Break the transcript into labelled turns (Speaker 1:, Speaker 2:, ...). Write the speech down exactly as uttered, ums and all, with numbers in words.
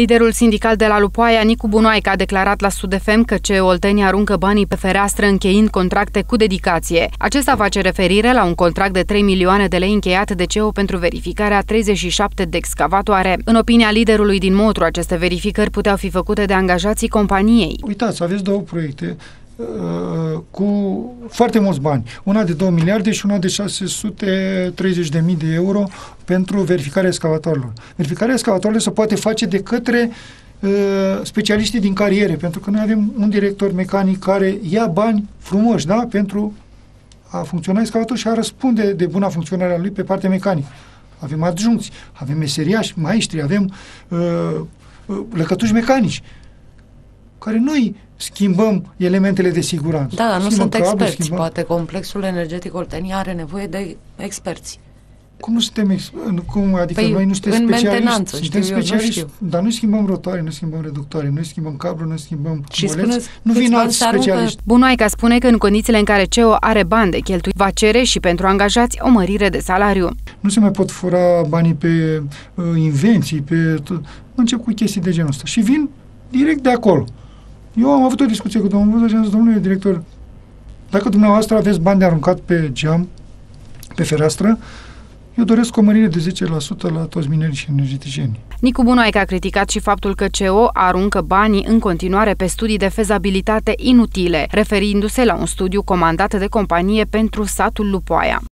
Speaker 1: Liderul sindical de la Lupoaia, Nicu Bunoaica, a declarat la Sud F M că C E O Oltenia aruncă banii pe fereastră încheind contracte cu dedicație. Acesta face referire la un contract de trei milioane de lei încheiat de C E O pentru verificarea treizeci și șapte de excavatoare. În opinia liderului din Motru, aceste verificări puteau fi făcute de angajații companiei.
Speaker 2: Uitați, aveți două proiecte cu foarte mulți bani. Una de două miliarde și una de șase sute treizeci de mii de euro pentru verificarea excavatoarelor. Verificarea excavatoarelor se poate face de către uh, specialiștii din cariere, pentru că noi avem un director mecanic care ia bani frumoși, da? Pentru a funcționa excavator și a răspunde de buna funcționare a lui pe partea mecanică. Avem adjuncți, avem meseriași, maestri, avem uh, uh, lăcătuși mecanici, care noi schimbăm elementele de siguranță.
Speaker 3: Da, dar nu sunt
Speaker 2: cablu,
Speaker 3: experți.
Speaker 2: Schimbăm...
Speaker 3: Poate complexul energetic Oltenia are nevoie de experți.
Speaker 2: Cum nu suntem ex... cum, adică
Speaker 3: păi
Speaker 2: noi nu suntem
Speaker 3: în
Speaker 2: specialiști, suntem
Speaker 3: știu
Speaker 2: specialiști,
Speaker 3: eu, nu
Speaker 2: dar noi schimbăm rotoare, noi schimbăm reductoare, noi schimbăm cablu, noi schimbăm
Speaker 3: și
Speaker 2: boleți, nu vin alți specialiști.
Speaker 1: Bunoaica spune că în condițiile în care C E O are bani de cheltuit, va cere și pentru angajați o mărire de salariu.
Speaker 2: Nu se mai pot fura banii pe uh, invenții, pe tot. Încep cu chestii de genul ăsta și vin direct de acolo. Eu am avut o discuție cu domnul Buzoș și am zis, domnule director, dacă dumneavoastră aveți bani de aruncat pe geam, pe fereastră, eu doresc o mărire de zece la sută la toți minerii și energeticieni.
Speaker 1: Nicu Bunoaica a criticat și faptul că C E O aruncă banii în continuare pe studii de fezabilitate inutile, referindu-se la un studiu comandat de companie pentru satul Lupoaia.